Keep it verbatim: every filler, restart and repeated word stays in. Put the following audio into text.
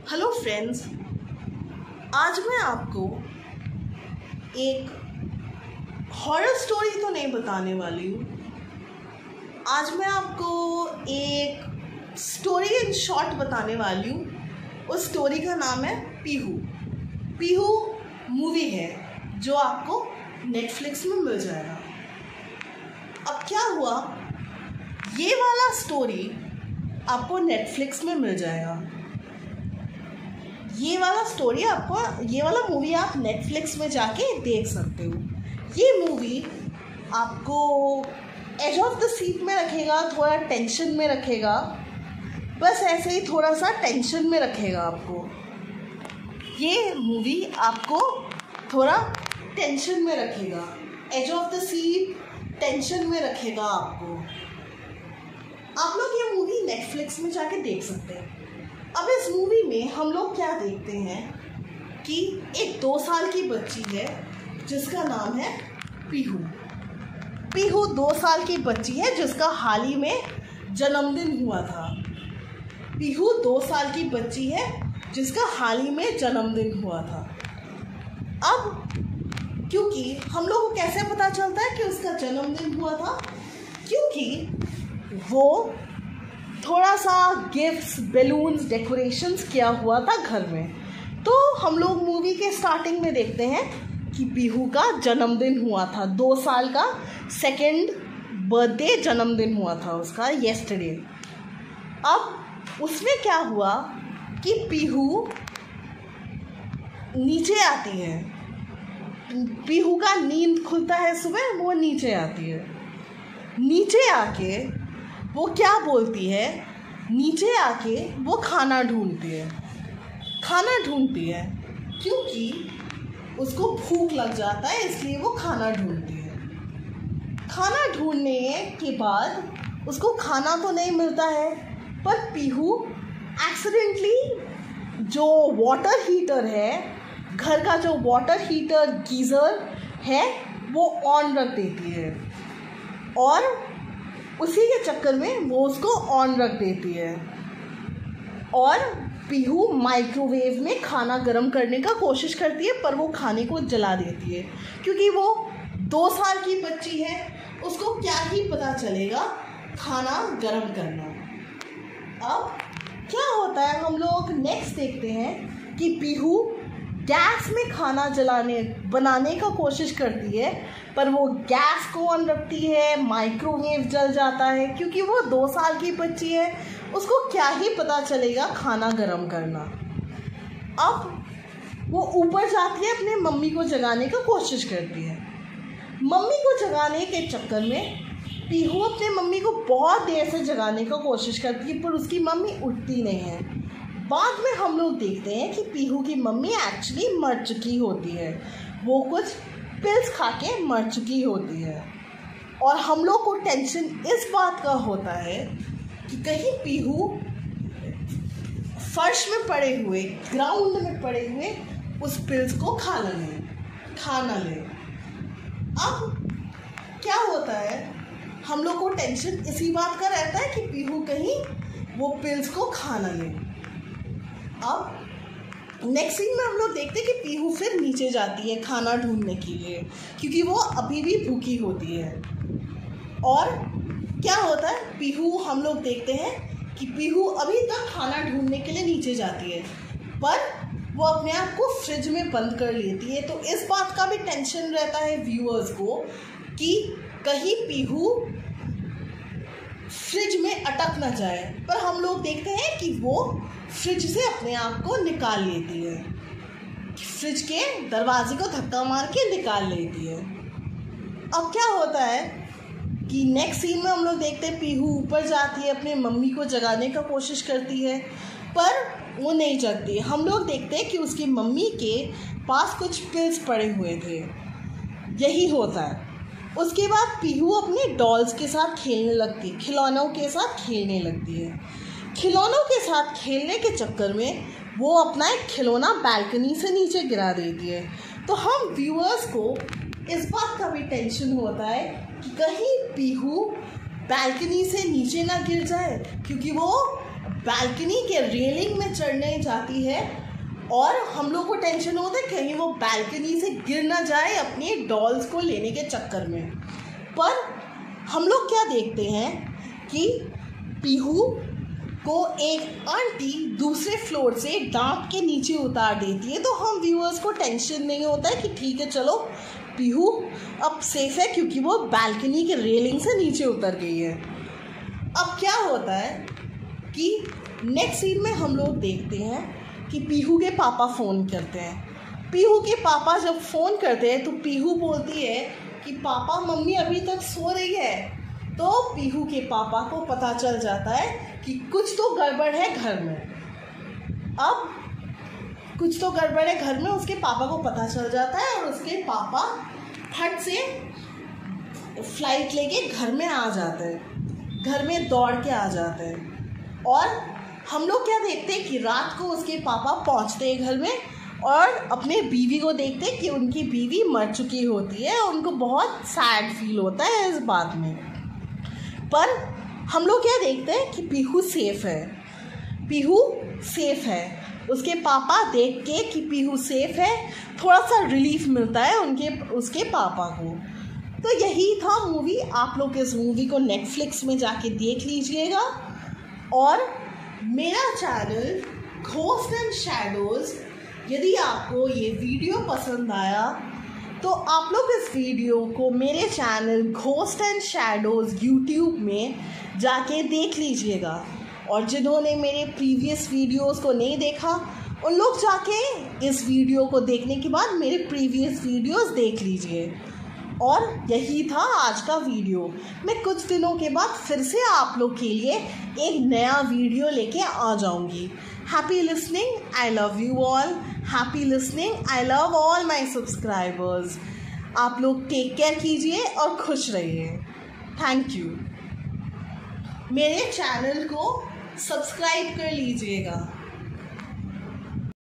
Hello friends, आज मैं आपको एक हॉरर स्टोरी तो नहीं बताने वाली हूँ। आज मैं आपको एक स्टोरी इन शॉर्ट बताने वाली हूँ। उस स्टोरी का नाम है पीहू। पीहू मूवी है जो आपको नेटफ्लिक्स में मिल जाएगा। अब क्या हुआ, ये वाला स्टोरी आपको नेटफ्लिक्स में मिल जाएगा। ये वाला स्टोरी आपको ये वाला मूवी आप नेटफ्लिक्स में जाके देख सकते हो। ये मूवी आपको एज ऑफ द सीट में रखेगा, थोड़ा टेंशन में रखेगा, बस ऐसे ही थोड़ा सा टेंशन में रखेगा आपको। ये मूवी आपको थोड़ा टेंशन में रखेगा, edge of the seat tension में रखेगा आपको। आप लोग ये मूवी नेटफ्लिक्स में जाके देख सकते हैं। अब इस मूवी में हम लोग क्या देखते हैं कि एक दो साल की बच्ची है जिसका नाम है पीहू। पीहू दो साल की बच्ची है जिसका हाल ही में जन्मदिन हुआ था। पीहू दो साल की बच्ची है जिसका हाल ही में जन्मदिन हुआ था। अब क्योंकि हम लोग को कैसे पता चलता है कि उसका जन्मदिन हुआ था, क्योंकि वो थोड़ा सा गिफ्ट्स, बैलून्स, डेकोरेशंस किया हुआ था घर में। तो हम लोग मूवी के स्टार्टिंग में देखते हैं कि पीहू का जन्मदिन हुआ था, दो साल का सेकेंड बर्थडे जन्मदिन हुआ था उसका येस्टरडे। अब उसमें क्या हुआ कि पीहू नीचे आती है। पीहू का नींद खुलता है सुबह, वो नीचे आती है। नीचे आके वो क्या बोलती है, नीचे आके वो खाना ढूंढती है। खाना ढूंढती है क्योंकि उसको भूख लग जाता है, इसलिए वो खाना ढूंढती है। खाना ढूंढने के बाद उसको खाना तो नहीं मिलता है, पर पीहू एक्सीडेंटली जो वाटर हीटर है, घर का जो वाटर हीटर गीज़र है, वो ऑन रख देती है और उसी के चक्कर में वो उसको ऑन रख देती है। और पीहू माइक्रोवेव में खाना गर्म करने का कोशिश करती है, पर वो खाने को जला देती है क्योंकि वो दो साल की बच्ची है, उसको क्या ही पता चलेगा खाना गर्म करना। अब क्या होता है, हम लोग नेक्स्ट देखते हैं कि पीहू गैस में खाना जलाने बनाने का कोशिश करती है, पर वो गैस को ऑन रखती है, माइक्रोवेव जल जाता है क्योंकि वो दो साल की बच्ची है, उसको क्या ही पता चलेगा खाना गर्म करना। अब वो ऊपर जाती है, अपने मम्मी को जगाने का कोशिश करती है। मम्मी को जगाने के चक्कर में पीहू अपने मम्मी को बहुत देर से जगाने का कोशिश करती है, पर उसकी मम्मी उठती नहीं है। बाद में हम लोग देखते हैं कि पीहू की मम्मी एक्चुअली मर चुकी होती है, वो कुछ पिल्स खा के मर चुकी होती है। और हम लोग को टेंशन इस बात का होता है कि कहीं पीहू फर्श में पड़े हुए, ग्राउंड में पड़े हुए उस पिल्स को खा ले खा न ले। अब क्या होता है, हम लोग को टेंशन इसी बात का रहता है कि पीहू कहीं वो पिल्स को खा न ले। अब नेक्स्ट सीन में हम लोग देखते हैं कि पीहू फिर नीचे जाती है खाना ढूंढने के लिए, क्योंकि वो अभी भी भूखी होती है। और क्या होता है, पीहू हम लोग देखते हैं कि पीहू अभी तक खाना ढूंढने के लिए नीचे जाती है, पर वो अपने आप को फ्रिज में बंद कर लेती है। तो इस बात का भी टेंशन रहता है व्यूअर्स को कि कहीं पीहू फ्रिज में अटक ना जाए, पर हम लोग देखते हैं कि वो फ्रिज से अपने आप को निकाल लेती है, फ्रिज के दरवाजे को धक्का मार के निकाल लेती है। अब क्या होता है कि नेक्स्ट सीन में हम लोग देखते हैं पीहू ऊपर जाती है, अपने मम्मी को जगाने का कोशिश करती है, पर वो नहीं जगती। हम लोग देखते हैं कि उसकी मम्मी के पास कुछ पिल्स पड़े हुए थे, यही होता है। उसके बाद पीहू अपने डॉल्स के साथ खेलने लगती है, खिलौनों के साथ खेलने लगती है। खिलौनों के साथ खेलने के चक्कर में वो अपना एक खिलौना बालकनी से नीचे गिरा देती है। तो हम व्यूअर्स को इस बात का भी टेंशन होता है कि कहीं पीहू बालकनी से नीचे ना गिर जाए, क्योंकि वो बालकनी के रेलिंग में चढ़ने जाती है और हम लोग को टेंशन होता है कहीं वो बालकनी से गिर ना जाए अपनी डॉल्स को लेने के चक्कर में। पर हम लोग क्या देखते हैं कि पीहू को एक आंटी दूसरे फ्लोर से डांट के नीचे उतार देती है, तो हम व्यूअर्स को टेंशन नहीं होता है कि ठीक है चलो पीहू अब सेफ है क्योंकि वो बालकनी के रेलिंग से नीचे उतर गई है। अब क्या होता है कि नेक्स्ट सीन में हम लोग देखते हैं कि पीहू के पापा फ़ोन करते हैं। पीहू के पापा जब फ़ोन करते हैं तो पीहू बोलती है कि पापा मम्मी अभी तक सो रही है। तो पीहू के पापा को पता चल जाता है कि कुछ तो गड़बड़ है घर में। अब कुछ तो गड़बड़ है घर में उसके पापा को पता चल जाता है और उसके पापा फट से फ्लाइट लेके घर में आ जाते हैं, घर में दौड़ के आ जाते हैं। और हम लोग क्या देखते हैं कि रात को उसके पापा पहुंचते हैं घर में और अपने बीवी को देखते हैं कि उनकी बीवी मर चुकी होती है और उनको बहुत सैड फील होता है इस बात में। पर हम लोग क्या देखते हैं कि पीहू सेफ है, पीहू सेफ है। उसके पापा देख के कि पीहू सेफ है थोड़ा सा रिलीफ मिलता है उनके उसके पापा को। तो यही था मूवी। आप लोग इस मूवी को नेटफ्लिक्स में जाके देख लीजिएगा। और मेरा चैनल घोस्ट एंड शैडोज़, यदि आपको ये वीडियो पसंद आया तो आप लोग इस वीडियो को मेरे channel ghost and shadows YouTube में जाके देख लीजिएगा। और जिन्होंने मेरे प्रीवियस वीडियोस को नहीं देखा उन लोग जाके इस वीडियो को देखने के बाद मेरे प्रीवियस वीडियोस देख लीजिए। और यही था आज का वीडियो। मैं कुछ दिनों के बाद फिर से आप लोग के लिए एक नया वीडियो लेके आ जाऊंगी। Happy listening, I love you all. Happy listening, I love all my subscribers. आप लोग टेक केयर कीजिए और खुश रहिए। Thank you. मेरे चैनल को सब्सक्राइब कर लीजिएगा।